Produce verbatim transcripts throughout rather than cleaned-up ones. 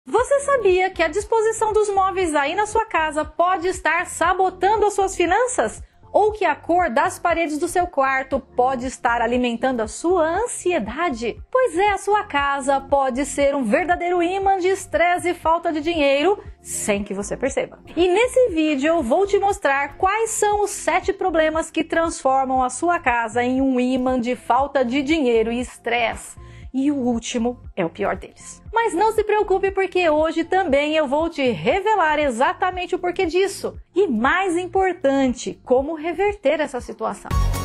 Você sabia que a disposição dos móveis aí na sua casa pode estar sabotando as suas finanças? Ou que a cor das paredes do seu quarto pode estar alimentando a sua ansiedade? Pois é, a sua casa pode ser um verdadeiro imã de estresse e falta de dinheiro, sem que você perceba. E nesse vídeo eu vou te mostrar quais são os sete problemas que transformam a sua casa em um imã de falta de dinheiro e estresse. E o último é o pior deles. Mas não se preocupe, porque hoje também eu vou te revelar exatamente o porquê disso. E mais importante, como reverter essa situação.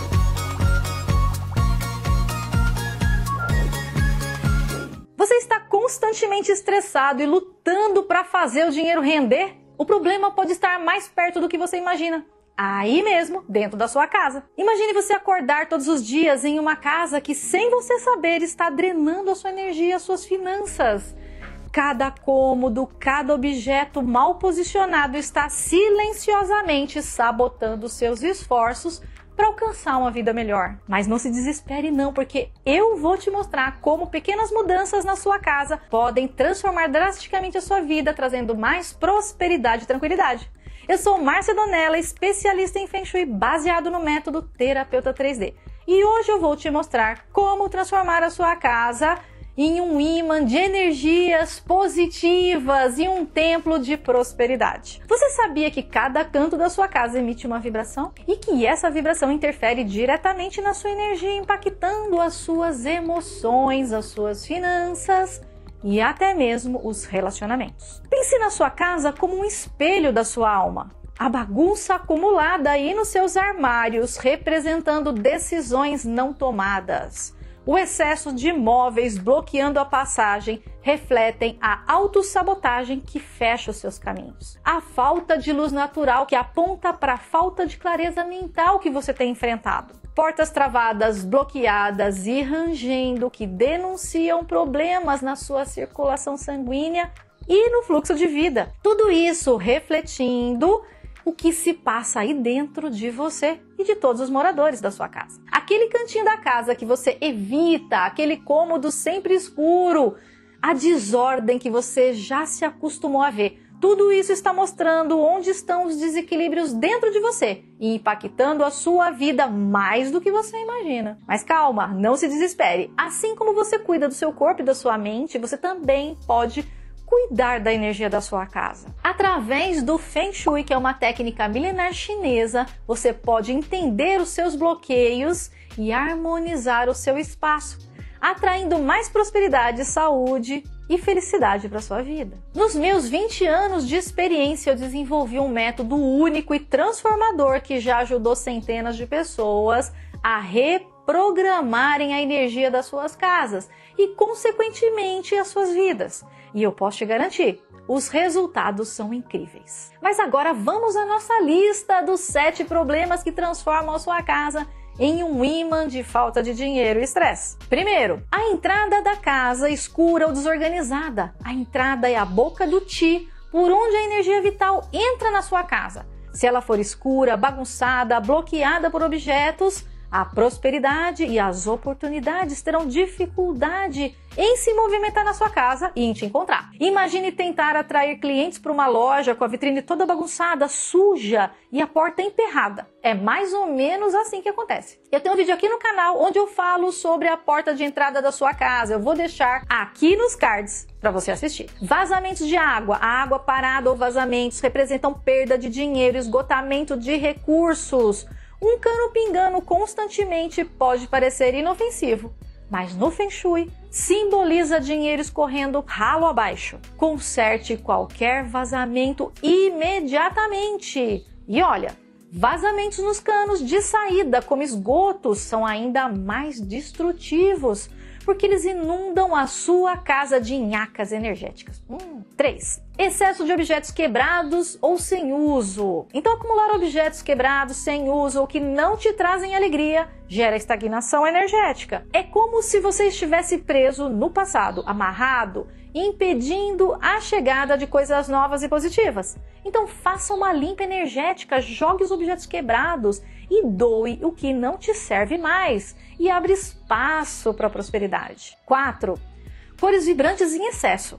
Você está constantemente estressado e lutando para fazer o dinheiro render? O problema pode estar mais perto do que você imagina. Aí mesmo, dentro da sua casa. Imagine você acordar todos os dias em uma casa que, sem você saber, está drenando a sua energia e as suas finanças. Cada cômodo, cada objeto mal posicionado está silenciosamente sabotando seus esforços para alcançar uma vida melhor. Mas não se desespere não, porque eu vou te mostrar como pequenas mudanças na sua casa podem transformar drasticamente a sua vida, trazendo mais prosperidade e tranquilidade. Eu sou Márcia Donella, especialista em Feng Shui baseado no método Terapeuta três D. E hoje eu vou te mostrar como transformar a sua casa em um imã de energias positivas e um templo de prosperidade. Você sabia que cada canto da sua casa emite uma vibração? E que essa vibração interfere diretamente na sua energia, impactando as suas emoções, as suas finanças e até mesmo os relacionamentos. Pense na sua casa como um espelho da sua alma. A bagunça acumulada aí nos seus armários, representando decisões não tomadas. O excesso de móveis bloqueando a passagem refletem a autossabotagem que fecha os seus caminhos. A falta de luz natural que aponta para a falta de clareza mental que você tem enfrentado. Portas travadas, bloqueadas e rangendo que denunciam problemas na sua circulação sanguínea e no fluxo de vida. Tudo isso refletindo o que se passa aí dentro de você e de todos os moradores da sua casa. Aquele cantinho da casa que você evita, aquele cômodo sempre escuro, a desordem que você já se acostumou a ver. Tudo isso está mostrando onde estão os desequilíbrios dentro de você e impactando a sua vida mais do que você imagina. Mas calma, não se desespere. Assim como você cuida do seu corpo e da sua mente, você também pode cuidar da energia da sua casa. Através do Feng Shui, que é uma técnica milenar chinesa, você pode entender os seus bloqueios e harmonizar o seu espaço, atraindo mais prosperidade, saúde e felicidade para sua vida. Nos meus vinte anos de experiência, eu desenvolvi um método único e transformador que já ajudou centenas de pessoas a reprogramarem a energia das suas casas e, consequentemente, as suas vidas. E eu posso te garantir, os resultados são incríveis. Mas agora vamos à nossa lista dos sete problemas que transformam a sua casa em um imã de falta de dinheiro e estresse. Primeiro, a entrada da casa escura ou desorganizada. A entrada é a boca do Ti, por onde a energia vital entra na sua casa. Se ela for escura, bagunçada, bloqueada por objetos, a prosperidade e as oportunidades terão dificuldade em se movimentar na sua casa e em te encontrar. Imagine tentar atrair clientes para uma loja com a vitrine toda bagunçada, suja e a porta emperrada. É mais ou menos assim que acontece. Eu tenho um vídeo aqui no canal onde eu falo sobre a porta de entrada da sua casa. Eu vou deixar aqui nos cards para você assistir. Vazamentos de água. A água parada ou vazamentos representam perda de dinheiro, esgotamento de recursos. Um cano pingando constantemente pode parecer inofensivo, mas no Feng Shui simboliza dinheiro escorrendo ralo abaixo. Conserte qualquer vazamento imediatamente. E olha, vazamentos nos canos de saída, como esgotos, são ainda mais destrutivos, porque eles inundam a sua casa de nhacas energéticas. Hum. três. Excesso de objetos quebrados ou sem uso. Então, acumular objetos quebrados, sem uso ou que não te trazem alegria gera estagnação energética. É como se você estivesse preso no passado, amarrado, impedindo a chegada de coisas novas e positivas. Então, faça uma limpa energética, jogue os objetos quebrados e doe o que não te serve mais e abre espaço para a prosperidade. quatro. Cores vibrantes em excesso.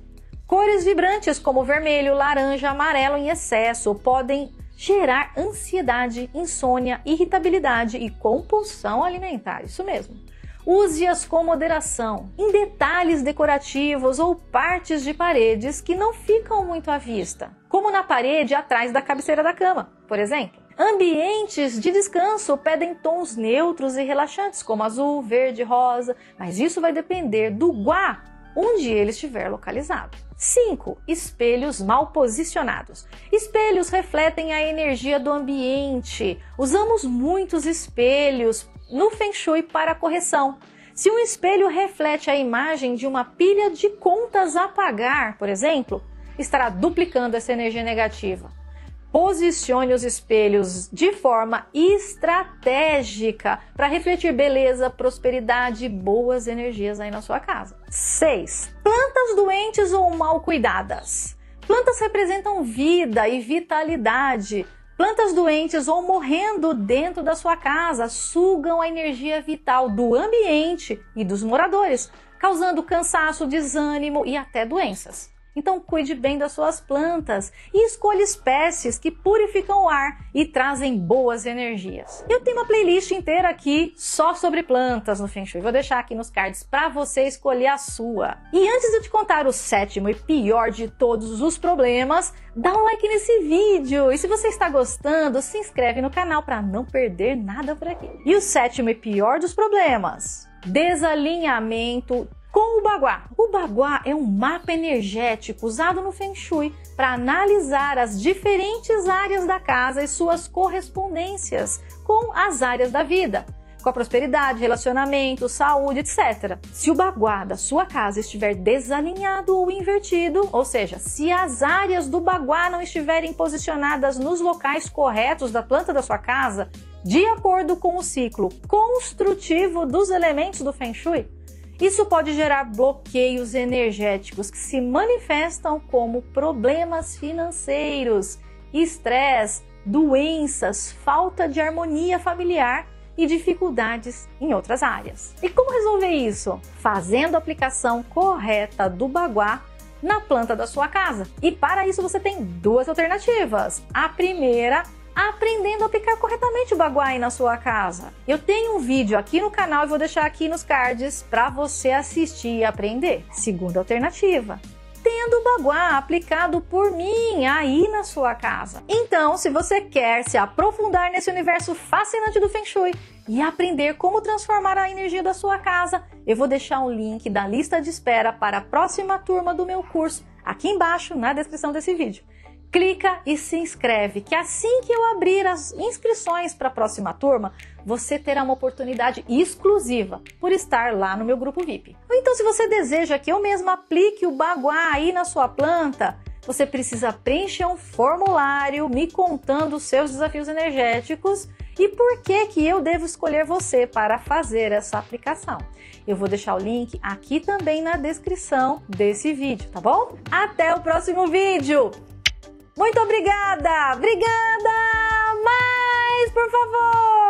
Cores vibrantes como vermelho, laranja, amarelo em excesso podem gerar ansiedade, insônia, irritabilidade e compulsão alimentar. Isso mesmo. Use-as com moderação, em detalhes decorativos ou partes de paredes que não ficam muito à vista, como na parede atrás da cabeceira da cama, por exemplo. Ambientes de descanso pedem tons neutros e relaxantes, como azul, verde, rosa, mas isso vai depender do guá onde ele estiver localizado. cinco. Espelhos mal posicionados. Espelhos refletem a energia do ambiente. Usamos muitos espelhos no Feng Shui para correção. Se um espelho reflete a imagem de uma pilha de contas a pagar, por exemplo, estará duplicando essa energia negativa. Posicione os espelhos de forma estratégica para refletir beleza, prosperidade e boas energias aí na sua casa. seis. Plantas doentes ou mal cuidadas. Plantas representam vida e vitalidade. Plantas doentes ou morrendo dentro da sua casa sugam a energia vital do ambiente e dos moradores, causando cansaço, desânimo e até doenças. Então cuide bem das suas plantas e escolha espécies que purificam o ar e trazem boas energias. Eu tenho uma playlist inteira aqui só sobre plantas no Feng Shui. Vou deixar aqui nos cards para você escolher a sua. E antes de eu te contar o sétimo e pior de todos os problemas, dá um like nesse vídeo. E se você está gostando, se inscreve no canal para não perder nada por aqui. E o sétimo e pior dos problemas: desalinhamento com o Baguá. O Baguá é um mapa energético usado no Feng Shui para analisar as diferentes áreas da casa e suas correspondências com as áreas da vida, com a prosperidade, relacionamento, saúde, etcétera. Se o Baguá da sua casa estiver desalinhado ou invertido, ou seja, se as áreas do Baguá não estiverem posicionadas nos locais corretos da planta da sua casa, de acordo com o ciclo construtivo dos elementos do Feng Shui, isso pode gerar bloqueios energéticos que se manifestam como problemas financeiros, estresse, doenças, falta de harmonia familiar e dificuldades em outras áreas. E como resolver isso? Fazendo a aplicação correta do Baguá na planta da sua casa. E para isso você tem duas alternativas. A primeira, aprendendo a aplicar corretamente o Baguá aí na sua casa. Eu tenho um vídeo aqui no canal e vou deixar aqui nos cards para você assistir e aprender. Segunda alternativa, tendo o Baguá aplicado por mim aí na sua casa. Então, se você quer se aprofundar nesse universo fascinante do Feng Shui e aprender como transformar a energia da sua casa, eu vou deixar um link da lista de espera para a próxima turma do meu curso aqui embaixo na descrição desse vídeo. Clica e se inscreve, que assim que eu abrir as inscrições para a próxima turma, você terá uma oportunidade exclusiva por estar lá no meu grupo V I P. Ou então, se você deseja que eu mesma aplique o Baguá aí na sua planta, você precisa preencher um formulário me contando os seus desafios energéticos e por que que eu devo escolher você para fazer essa aplicação. Eu vou deixar o link aqui também na descrição desse vídeo, tá bom? Até o próximo vídeo! Muito obrigada! Obrigada! Mais, por favor!